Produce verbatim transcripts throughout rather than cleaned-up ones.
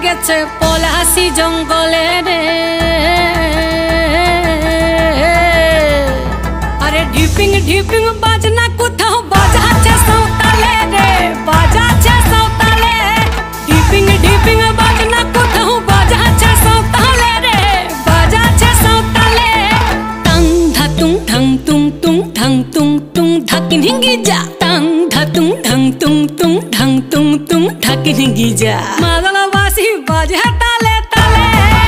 গেছে পলাশি জঙ্গলে রে। আরে ঢিপিং ঢিপিং বাজনা কোথাও বাজাচ্ছে সাঁওতালে রে, বাজাচ্ছে সাঁওতালে। ঢিপিং ঢিপিং বাজনা কোথাও বাজাচ্ছে সাঁওতালে রে, বাজাচ্ছে সাঁওতালে। টাং ধাতুং ঢং তুং তুং ঢং তুং তুং ঢাকিন হিঙ্গি যা। টাং ধাতুং ঢং তুং তুং ঢং তুং তুং ঢাকিন হিঙ্গি যা। মাদলবাসী বাজে তালে তালে,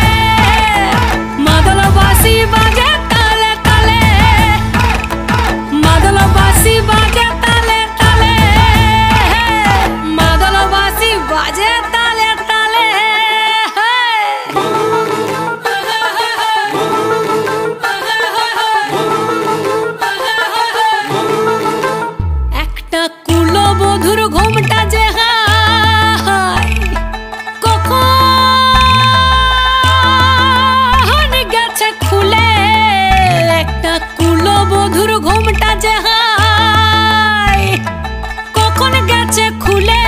মাদলবাসী বাজে তালে তালে, মাদলবাসী বাজে তালে তালে, মাদলবাসী বাজে তালে তালে। একটা কুলবধূর ঘোমটা যে হায় কখন গেছে খুলে। একটা কুলবধূর ঘোমটা যে হায় কখন গেছে খুলে।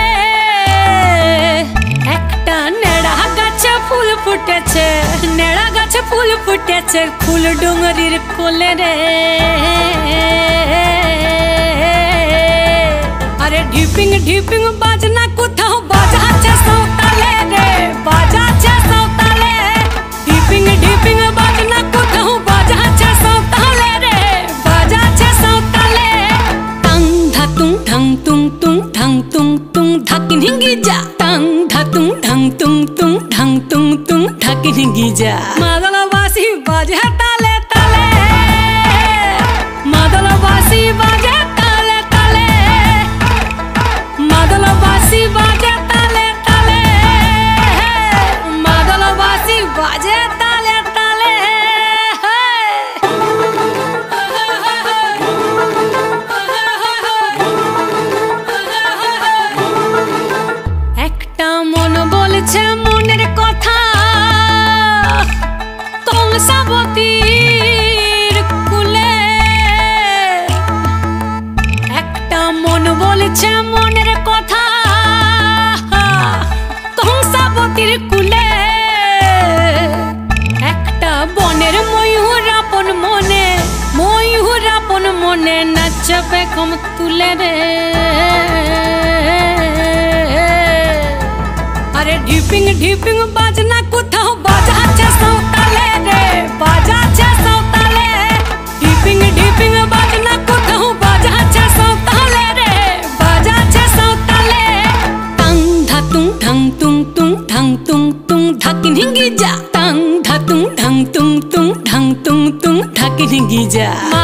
একটা নেড়া গাছে ফুল ফুটেছে, নেড়া গাছে ফুল ফুটেছে ফুল ডুঙরির কোলে রে। আরে ঢিপিং ঢিপিং বাজনা কোথাও বাজাচ্ছে সাঁওতালে রে, বাজাচ্ছে সাঁওতালে। ঢিপিং ঢিপিং বাজনা কোথাও বাজাচ্ছে সাঁওতালে রে, বাজাচ্ছে সাঁওতালে। টাং ধাতুং ঢং তুং তুং ঢং তুং তুং ঢাকিন হিঙ্গি যা। টাং ধাতুং ঢং তুং তুং ঢং তুং তুং ঢাকিন হিঙ্গি যা। মাদলবাসী বাজে তালে তালে, মাদলবাসী বাজে তালে তালে, মাদলবাসী বাজে তালে তালে, মাদলবাসী বাজে তালে তালে। একটা মন বলছে মনের কথা কংসাবতীর কুলে। একটা মন বলছে মনের কথা কংসাবতীর কুলে। একটা বনের ময়ূর আপন মনে, ময়ূর আপন মনে নাচবে কম তুলে রে। আরে ঢিপিং ঢিপিং বাজনা কোথাও বাজাচ্ছে সাঁওতালে রে, বাজাচ্ছে সাঁওতালে। ঢিপিং ঢিপিং বাজনা কোথাও বাজাচ্ছে সাঁওতালে রে, বাজাচ্ছে সাঁওতালে। টাং ধাতুং ঢং তুং তুং ঢং তুং তুং ঢাকিন হিঙ্গি যা। টাং ধাতুং ঢং তুং তুং ঢং তুং তুং ঢাকিন হিঙ্গি যা।